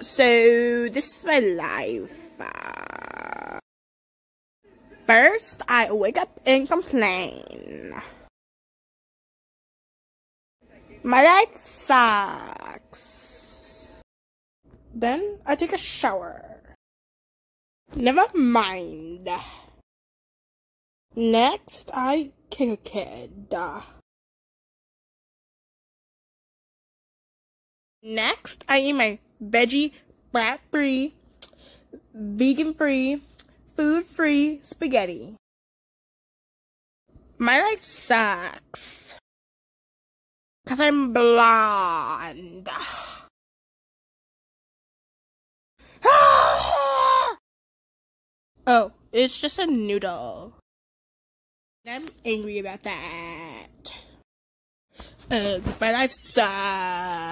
So, this is my life. First, I wake up and complain. My life sucks. Then, I take a shower. Never mind. Next, I kick a kid. Next, I eat my veggie, brat-free, vegan-free, food-free spaghetti. My life sucks. 'Cause I'm blonde. Oh, it's just a noodle. I'm angry about that. My life sucks.